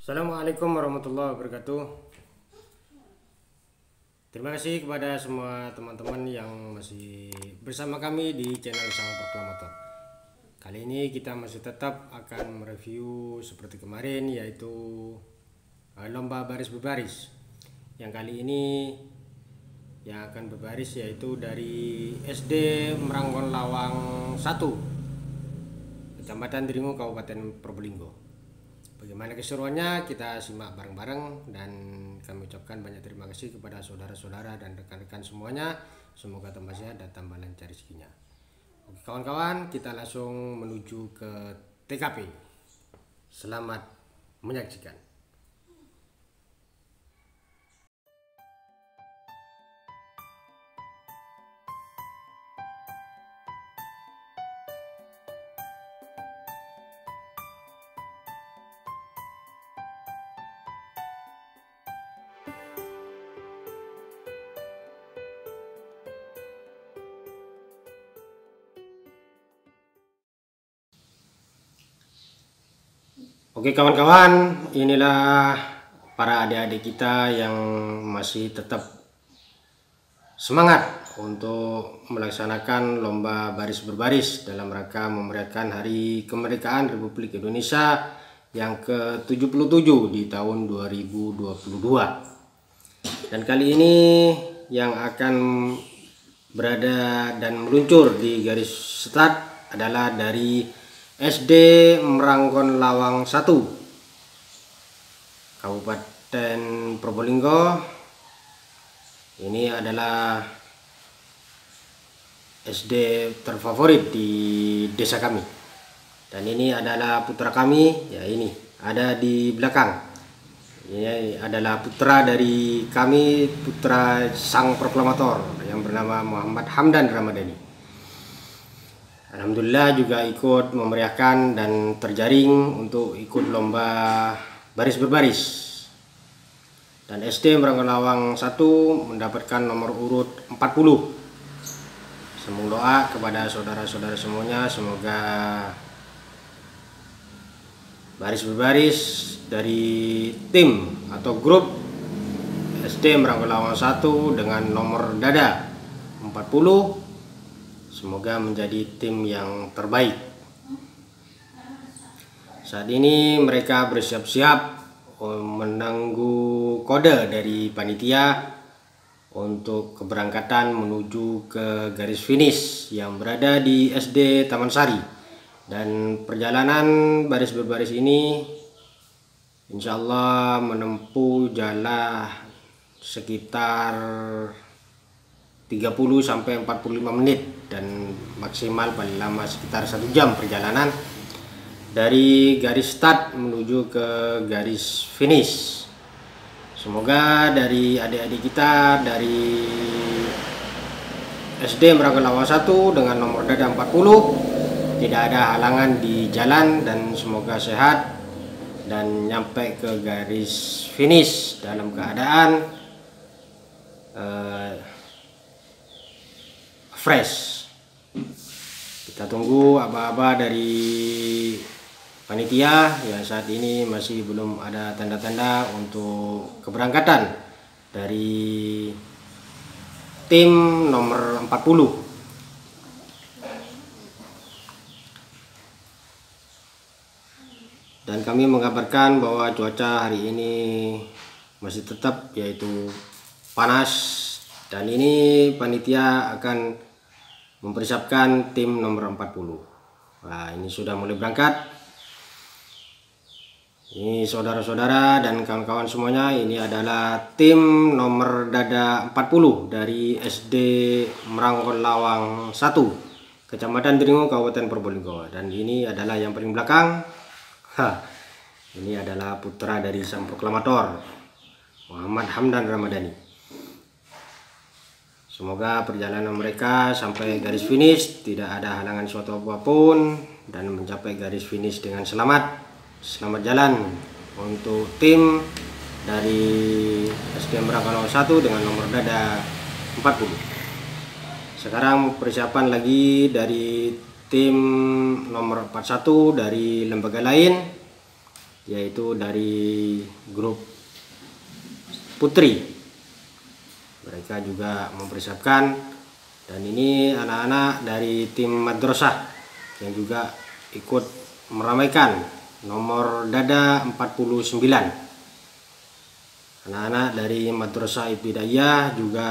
Assalamualaikum warahmatullahi wabarakatuh. Terima kasih kepada semua teman-teman yang masih bersama kami di channel Sang Proklamator. Kali ini kita masih tetap akan mereview seperti kemarin, yaitu lomba baris berbaris. Yang kali ini yang akan berbaris yaitu dari SD Meranggon Lawang 1, Kecamatan Dringu, Kabupaten Probolinggo. Bagaimana keseruannya kita simak bareng-bareng, dan kami ucapkan banyak terima kasih kepada saudara-saudara dan rekan-rekan semuanya. Semoga tambah sehat dan tambah lancar rezekinya. Oke kawan-kawan, kita langsung menuju ke TKP. Selamat menyaksikan. Oke kawan-kawan, inilah para adik-adik kita yang masih tetap semangat untuk melaksanakan lomba baris berbaris dalam rangka memeriahkan Hari Kemerdekaan Republik Indonesia yang ke-77 di tahun 2022. Dan kali ini yang akan berada dan meluncur di garis start adalah dari SD Meranggon Lawang 1, Kabupaten Probolinggo. Ini adalah SD terfavorit di desa kami. Dan ini adalah putra kami, ya ini ada di belakang. Ini adalah putra dari kami, putra Sang Proklamator yang bernama Muhammad Hamdan Ramadhani. Alhamdulillah juga ikut memeriahkan dan terjaring untuk ikut lomba baris berbaris. Dan SD Meranggon Lawang 1 mendapatkan nomor urut 40. Semoga doa kepada saudara-saudara semuanya, semoga baris berbaris dari tim atau grup SD Meranggon Lawang 1 dengan nomor dada 40 semoga menjadi tim yang terbaik. Saat ini mereka bersiap-siap menunggu kode dari panitia untuk keberangkatan menuju ke garis finish yang berada di SD Taman Sari. Dan perjalanan baris berbaris ini insya Allah menempuh jalan sekitar 30 sampai 45 menit dan maksimal paling lama sekitar 1 jam perjalanan dari garis start menuju ke garis finish. Semoga dari adik-adik kita dari SD Meranggon Lawang 1 dengan nomor dada 40 tidak ada halangan di jalan, dan semoga sehat dan nyampe ke garis finish dalam keadaan fresh. Kita tunggu aba-aba dari panitia yang saat ini masih belum ada tanda-tanda untuk keberangkatan dari tim nomor 40. Dan kami mengabarkan bahwa cuaca hari ini masih tetap yaitu panas, dan ini panitia akan mempersiapkan tim nomor 40. Nah, ini sudah mulai berangkat. Ini saudara-saudara dan kawan-kawan semuanya, ini adalah tim nomor dada 40 dari SD Meranggon Lawang 1, Kecamatan Dringu, Kabupaten Probolinggo. Dan ini adalah yang paling belakang. Ini adalah putra dari Sang Proklamator, Muhammad Hamdan Ramadhani. Semoga perjalanan mereka sampai garis finish tidak ada halangan suatu apapun dan mencapai garis finish dengan selamat. Selamat jalan untuk tim dari SD Meranggon Lawang 1 dengan nomor dada 40. Sekarang persiapan lagi dari tim nomor 41 dari lembaga lain yaitu dari grup putri. Mereka juga mempersiapkan, dan ini anak-anak dari tim madrasah yang juga ikut meramaikan nomor dada 49. Anak-anak dari madrasah ibtidaiyah juga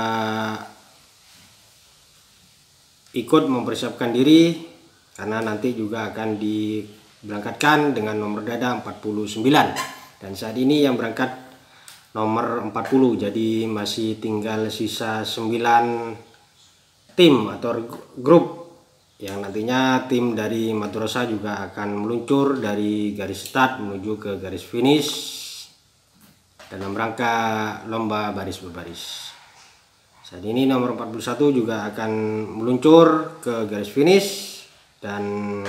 ikut mempersiapkan diri karena nanti juga akan diberangkatkan dengan nomor dada 49, dan saat ini yang berangkat nomor 40, jadi masih tinggal sisa 9 tim atau grup yang nantinya tim dari madrasah juga akan meluncur dari garis start menuju ke garis finish dalam rangka lomba baris berbaris. Saat ini nomor 41 juga akan meluncur ke garis finish, dan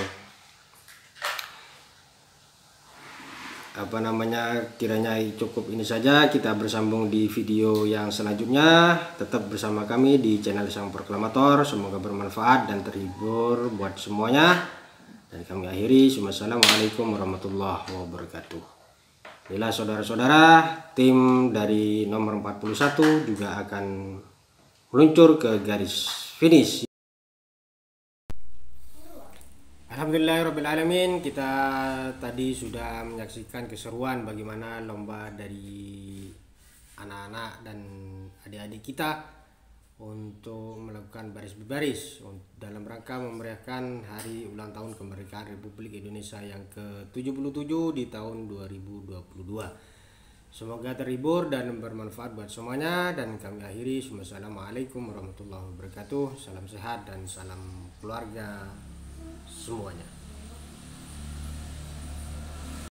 kiranya cukup ini saja. Kita bersambung di video yang selanjutnya. Tetap bersama kami di channel Sang Proklamator. Semoga bermanfaat dan terhibur buat semuanya. Dan kami akhiri, Assalamualaikum warahmatullahi wabarakatuh. Bila saudara-saudara, tim dari nomor 41 juga akan meluncur ke garis finish. Alhamdulillahirrabbilalamin, kita tadi sudah menyaksikan keseruan bagaimana lomba dari anak-anak dan adik-adik kita untuk melakukan baris berbaris dalam rangka memeriahkan hari ulang tahun kemerdekaan Republik Indonesia yang ke-77 di tahun 2022. Semoga terhibur dan bermanfaat buat semuanya, dan kami akhiri, Assalamualaikum warahmatullahi wabarakatuh. Salam sehat dan salam keluarga semuanya.